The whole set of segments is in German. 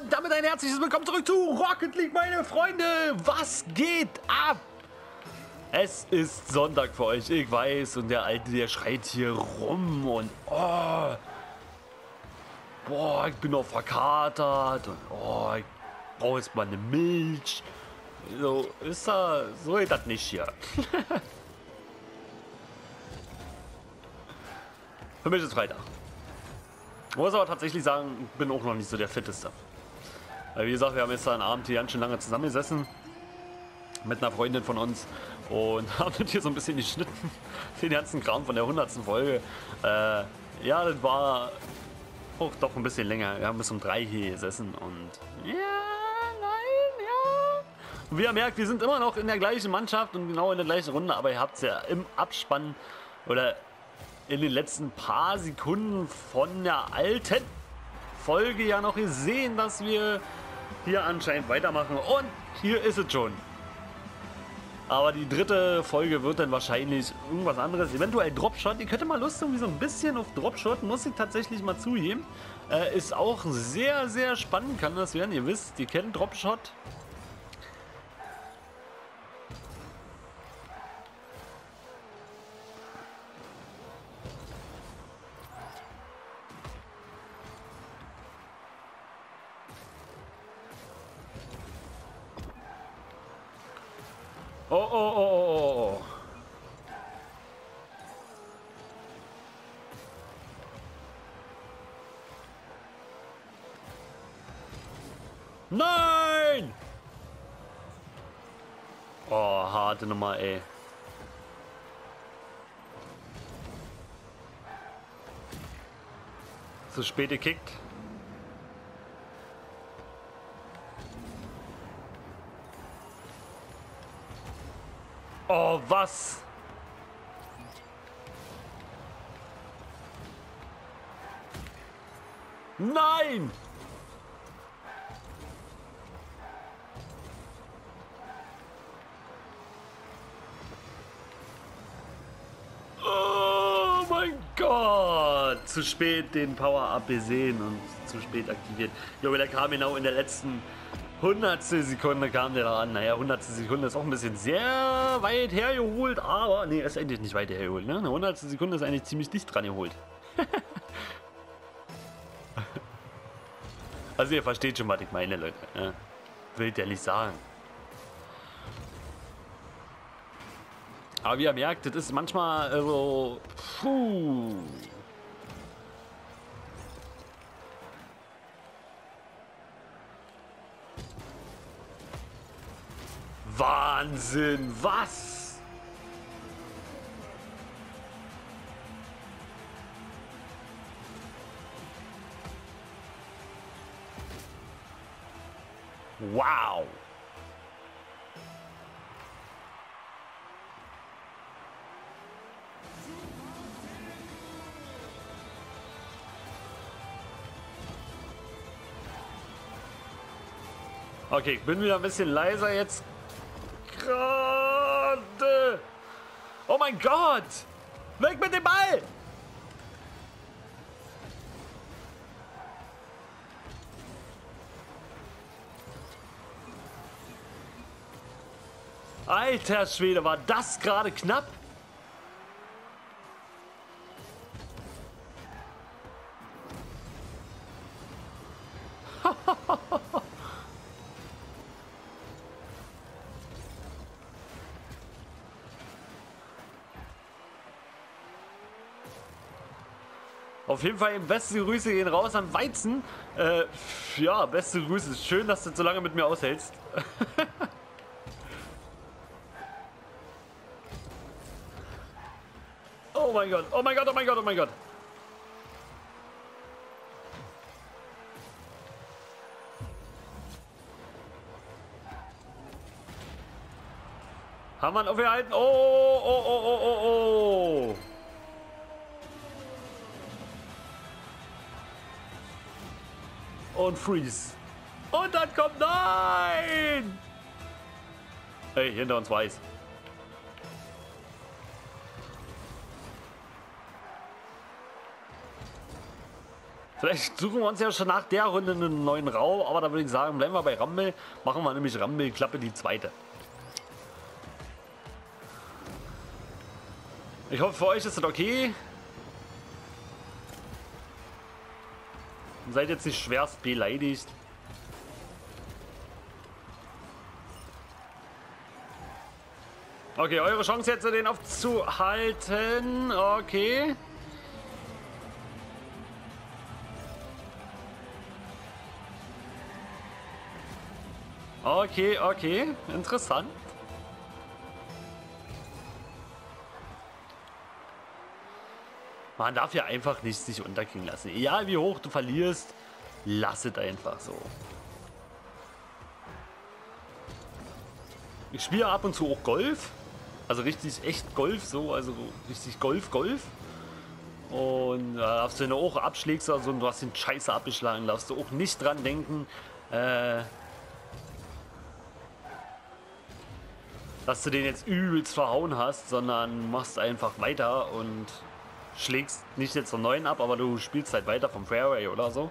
Und damit ein herzliches Willkommen zurück zu Rocket League, meine Freunde. Was geht ab? Es ist Sonntag für euch, ich weiß. Und der Alte, der schreit hier rum und oh, boah, ich bin noch verkatert und oh, ich brauche jetzt mal eine Milch. So ist da, so geht das nicht hier. Für mich ist Freitag. Ich muss aber tatsächlich sagen, ich bin auch noch nicht so der Fitteste. Weil wie gesagt, wir haben jetzt einen Abend hier ganz schön lange zusammengesessen mit einer Freundin von uns und haben das hier so ein bisschen geschnitten, den ganzen Kram von der 100. Folge. Ja, das war auch doch ein bisschen länger. Wir haben bis um 3 hier gesessen und ja, nein, ja. Und wie ihr merkt, wir sind immer noch in der gleichen Mannschaft und genau in der gleichen Runde, aber ihr habt es ja im Abspann oder in den letzten paar Sekunden von der alten Folge ja noch gesehen, dass wir hier anscheinend weitermachen. Und hier ist es schon. Aber die dritte Folge wird dann wahrscheinlich irgendwas anderes. Eventuell Dropshot. Ich hätte mal Lust irgendwie so ein bisschen auf Dropshot. Muss ich tatsächlich mal zugeben. Ist auch sehr, sehr spannend kann das werden. Ihr wisst, ihr kennt Dropshot. Oh, oh, oh, oh, oh. Nein! Oh, harte Nummer, ey. Zu spät gekickt. Oh, was? Nein! Oh mein Gott! Zu spät den Power-Up gesehen und zu spät aktiviert. Junge, der kam genau in der letzten 100. Sekunde kam der da an. Naja, 100. Sekunde ist auch ein bisschen sehr weit hergeholt, aber nee, ist eigentlich nicht weit hergeholt. Ne? Eine 100. Sekunde ist eigentlich ziemlich dicht dran geholt. Also ihr versteht schon, was ich meine, Leute. Ja. Will ich ja nicht sagen. Aber wie ihr merkt, das ist manchmal so... Puh. Wahnsinn, was? Wow. Okay, ich bin wieder ein bisschen leiser jetzt. Gerade. Oh mein Gott! Weg mit dem Ball! Alter Schwede, war das gerade knapp? Auf jeden Fall beste Grüße gehen raus an Weizen. Ja, beste Grüße. Schön, dass du so lange mit mir aushältst. Oh mein Gott, oh mein Gott, oh mein Gott, oh mein Gott. Haben wir ihn aufgehalten? Oh, oh, oh, oh, oh, oh. Und Freeze. Und dann kommt... Nein! Hey, hinter uns weiß. Vielleicht suchen wir uns ja schon nach der Runde einen neuen Raum, aber da würde ich sagen, bleiben wir bei Rumble. Machen wir nämlich Rumble Klappe die zweite. Ich hoffe, für euch ist das okay. Seid jetzt nicht schwerst beleidigt. Okay, eure Chance jetzt, den aufzuhalten. Okay. Okay, okay. Interessant. Man darf ja einfach nicht sich unterkriegen lassen. Egal wie hoch du verlierst, lass es einfach so. Ich spiele ab und zu auch Golf. Also richtig echt Golf, so, also richtig Golf. Und darfst du, wenn du auch abschlägst oder so und du hast den Scheiße abgeschlagen, darfst du auch nicht dran denken, dass du den jetzt übelst verhauen hast, sondern machst einfach weiter und schlägst nicht jetzt vom neuen ab, aber du spielst halt weiter vom Fairway oder so.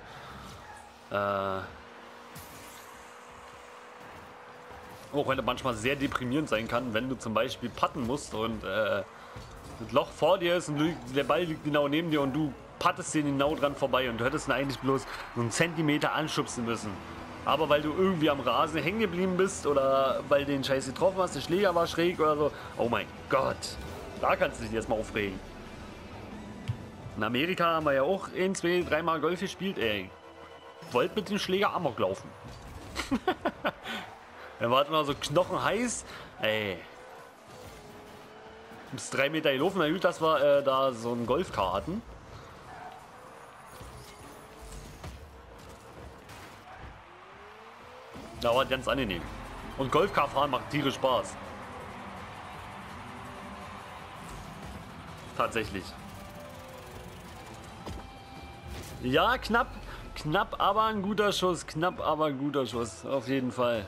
Auch wenn es manchmal sehr deprimierend sein kann, wenn du zum Beispiel putten musst und das Loch vor dir ist und der Ball liegt genau neben dir und du puttest den genau dran vorbei und du hättest ihn eigentlich bloß so einen Zentimeter anschubsen müssen. Aber weil du irgendwie am Rasen hängen geblieben bist oder weil du den Scheiß getroffen hast, der Schläger war schräg oder so. Oh mein Gott, da kannst du dich jetzt mal aufregen. In Amerika haben wir ja auch 1, 2, 3 Mal Golf gespielt, ey. Wollt mit dem Schläger Amok laufen. Dann war mal so knochenheiß, ey. Bis 3 Meter gelaufen, na gut, dass wir da so einen Golfcar hatten. Da war ganz angenehm. Und Golfcar fahren macht tierisch Spaß. Tatsächlich. Ja, knapp. Knapp, aber ein guter Schuss. Knapp, aber ein guter Schuss. Auf jeden Fall.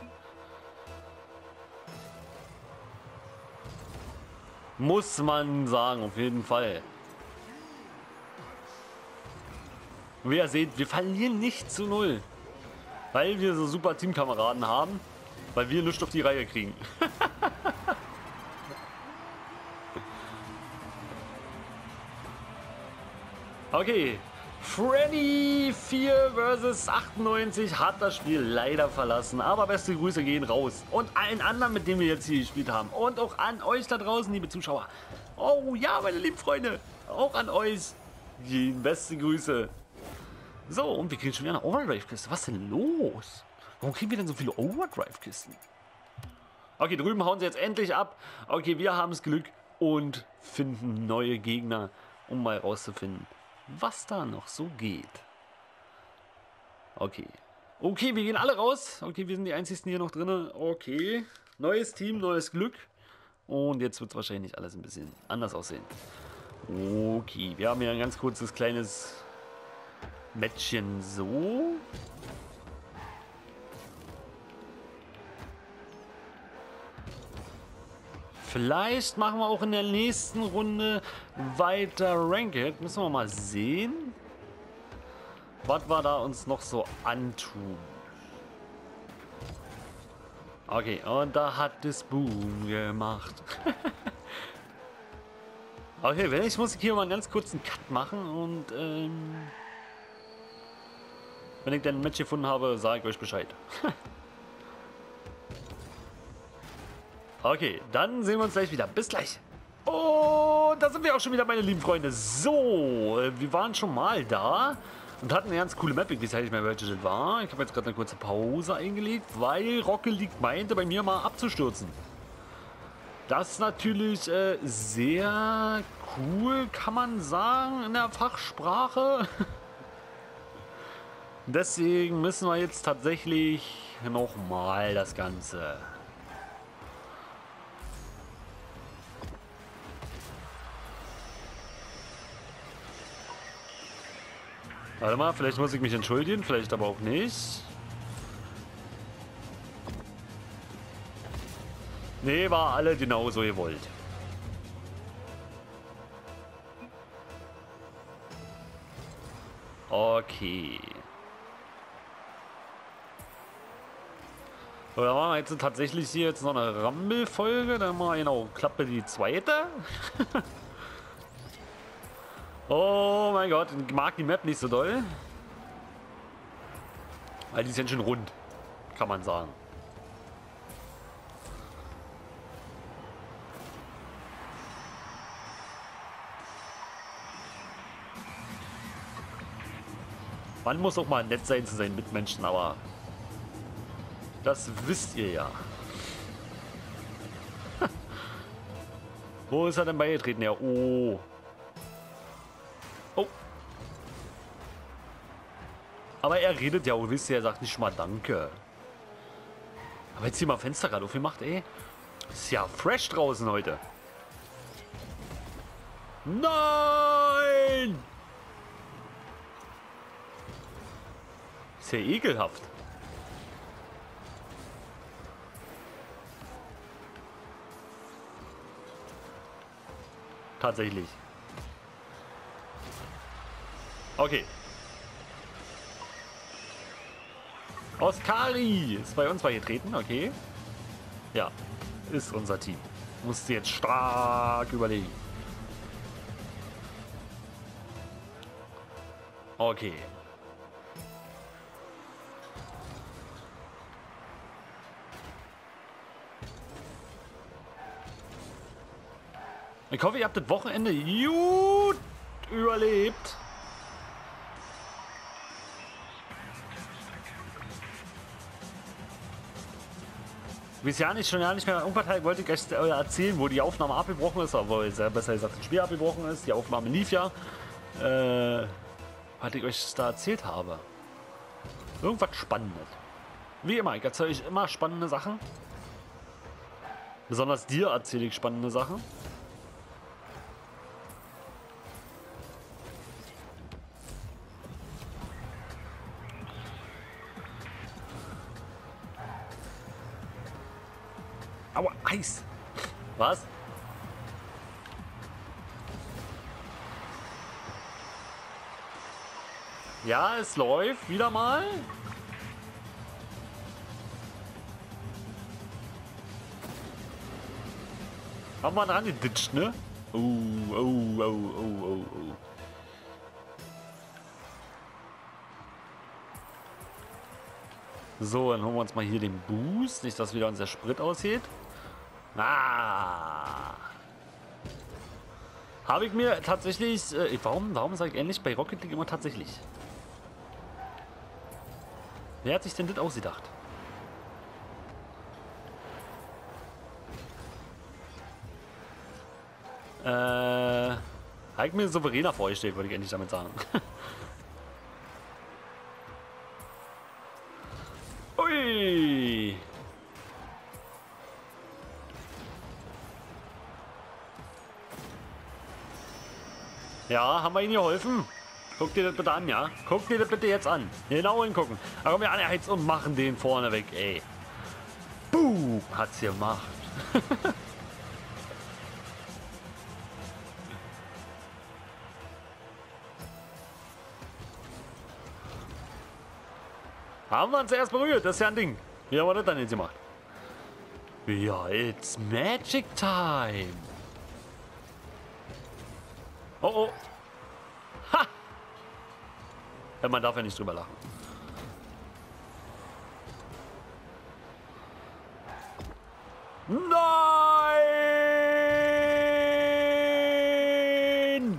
Muss man sagen, auf jeden Fall. Und wie ihr seht, wir verlieren nicht zu 0. Weil wir so super Teamkameraden haben. Weil wir nichts auf die Reihe kriegen. Okay. Freddy 4 vs 98 hat das Spiel leider verlassen. Aber beste Grüße gehen raus. Und allen anderen, mit denen wir jetzt hier gespielt haben. Und auch an euch da draußen, liebe Zuschauer. Oh ja, meine lieben Freunde. Auch an euch. Die beste Grüße. So, und wir kriegen schon wieder eine Overdrive-Kiste. Was ist denn los? Warum kriegen wir denn so viele Overdrive-Kisten? Okay, drüben hauen sie jetzt endlich ab. Okay, wir haben das Glück und finden neue Gegner, um mal rauszufinden, was da noch so geht. Okay. Okay, wir gehen alle raus. Okay, wir sind die einzigen hier noch drin. Okay. Neues Team, neues Glück. Und jetzt wird es wahrscheinlich alles ein bisschen anders aussehen. Okay, wir haben hier ein ganz kurzes kleines Matchchen so. Vielleicht machen wir auch in der nächsten Runde weiter Ranked. Müssen wir mal sehen, was wir da uns noch so antun. Okay, und da hat es Boom gemacht. Okay, ich muss hier mal einen ganz kurzen Cut machen und wenn ich dann ein Match gefunden habe, sage ich euch Bescheid. Okay, dann sehen wir uns gleich wieder. Bis gleich. Und da sind wir auch schon wieder, meine lieben Freunde. So, wir waren schon mal da und hatten eine ganz coole Map. Ich weiß nicht mehr, welche das war. Ich habe jetzt gerade eine kurze Pause eingelegt, weil Rocket League meinte, bei mir mal abzustürzen. Das ist natürlich sehr cool, kann man sagen, in der Fachsprache. Deswegen müssen wir jetzt tatsächlich nochmal das Ganze. Warte mal, vielleicht muss ich mich entschuldigen, vielleicht aber auch nicht. Nee, war alle genauso gewollt. Okay. So, dann machen wir jetzt tatsächlich hier jetzt noch eine Rumble-Folge. Dann mal genau, Klappe die zweite. Oh mein Gott, ich mag die Map nicht so doll. Weil die ist ganz schön rund, kann man sagen. Man muss auch mal nett sein zu seinen Mitmenschen, aber das wisst ihr ja. Wo ist er denn beigetreten? Ja, oh. Oh. Aber er redet ja, und wisst ihr, er sagt nicht schon mal Danke. Aber jetzt hier mal Fenster gerade aufgemacht, ey. Ist ja fresh draußen heute. Nein! Ist ja ekelhaft. Tatsächlich. Okay. Oskari ist bei uns beigetreten, okay. Ja, ist unser Team. Musst du jetzt stark überlegen. Okay. Ich hoffe, ihr habt das Wochenende gut überlebt. Ich weiß schon nicht mehr, irgendwas wollte ich euch erzählen, wo die Aufnahme abgebrochen ist, aber besser gesagt, das Spiel abgebrochen ist. Die Aufnahme lief ja. Was ich euch da erzählt habe. Irgendwas Spannendes. Wie immer, ich erzähle euch immer spannende Sachen. Besonders dir erzähle ich spannende Sachen. Aua, Eis. Was? Ja, es läuft wieder mal. Haben wir dran geditscht, ne? Oh, oh, oh, oh, oh, oh. So, dann holen wir uns mal hier den Boost. Nicht, dass wieder unser Sprit aussieht. Ah. Habe ich mir tatsächlich... warum sage ich ähnlich bei Rocket League immer tatsächlich? Wer hat sich denn das ausgedacht? Habe ich mir souveräner vorgestellt, würde ich endlich damit sagen. Ui! Ja, haben wir Ihnen geholfen? Guck dir das bitte an, ja? Guck dir das bitte jetzt an. Genau hingucken. Da kommen wir an, jetzt und machen den vorne weg, ey. Boom! Hat's gemacht. Haben wir uns erst berührt, das ist ja ein Ding. Wie haben wir das dann jetzt gemacht? Ja, it's Magic Time. Oh, oh. Ha! Ja, man darf ja nicht drüber lachen. Nein!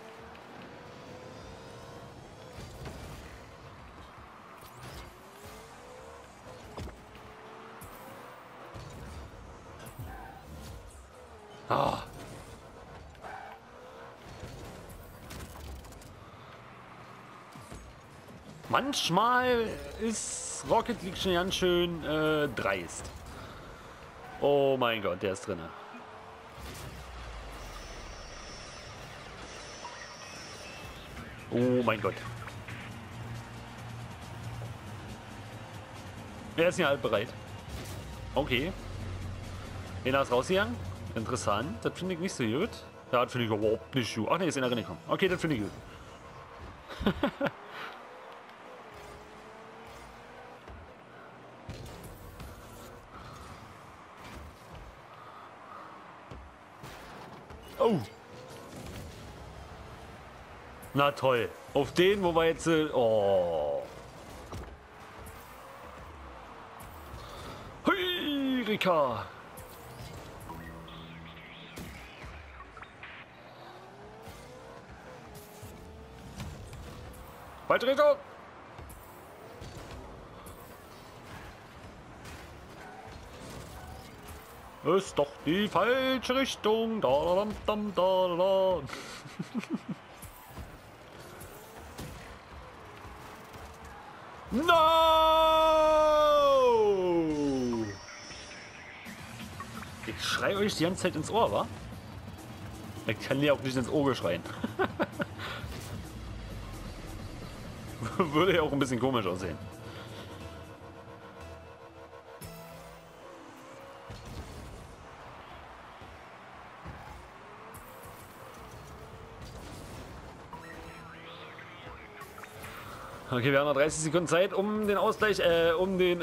Ah. Manchmal ist Rocket League schon ganz schön dreist. Oh mein Gott, der ist drin. Oh mein Gott. Wer ist hier halt bereit? Okay. Einer ist rausgegangen. Interessant. Das finde ich nicht so gut. Ja, das finde ich überhaupt nicht gut. Ach ne, ist einer reingekommen. Okay, das finde ich gut. Au! Na toll. Auf den, wo wir jetzt... Oh. Hui, Rika. Falsche Richtung. Ist doch die falsche Richtung. Da, da, da, da, da, da. No! Ich schrei euch die ganze Zeit ins Ohr, wa? Ich kann dir auch nicht ins Ohr schreien. Würde ja auch ein bisschen komisch aussehen. Okay, wir haben noch 30 Sekunden Zeit, um den Ausgleich, Nein,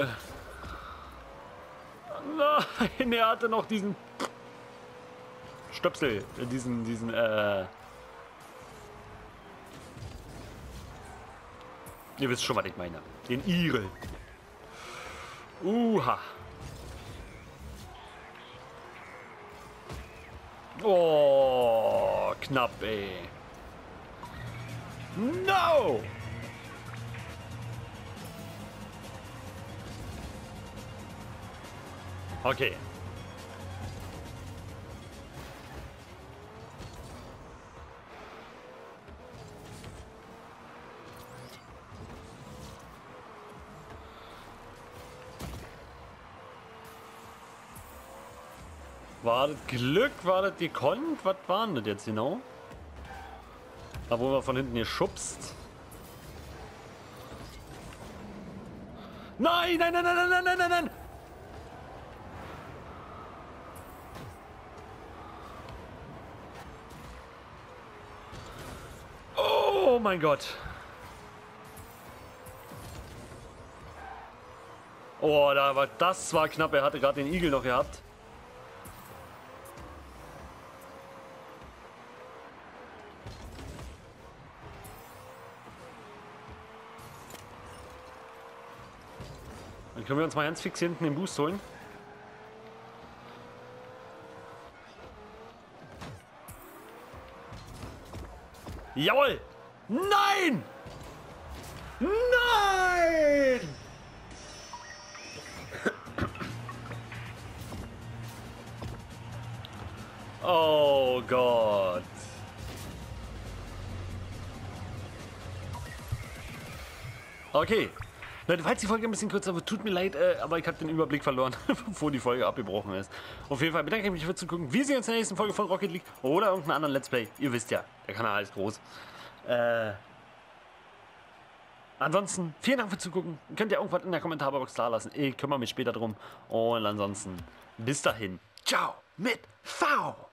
er hatte noch diesen Stöpsel, ihr wisst schon, was ich meine. Den Igel. Uha. Oh, knapp, ey. No! Okay. War das Glück? War das gekonnt? Was war denn das jetzt genau? Da wurden wir von hinten geschubst. Nein, nein, nein, nein, nein, nein, nein, nein, nein! Oh mein Gott. Oh, das war knapp. Er hatte gerade den Igel noch gehabt. Dann können wir uns mal ganz fix hier hinten den Boost holen. Jawohl! Nein! Nein! Oh Gott. Okay. Leute, falls die Folge ein bisschen kürzer wird, tut mir leid, aber ich habe den Überblick verloren, bevor die Folge abgebrochen ist. Auf jeden Fall bedanke ich mich fürs Zugucken. Wir sehen uns in der nächsten Folge von Rocket League oder irgendeinem anderen Let's Play. Ihr wisst ja, der Kanal ist groß. Ansonsten, vielen Dank fürs Zugucken. Könnt ihr irgendwas in der Kommentarbox da lassen. Ich kümmere mich später drum. Und ansonsten, bis dahin. Ciao mit V.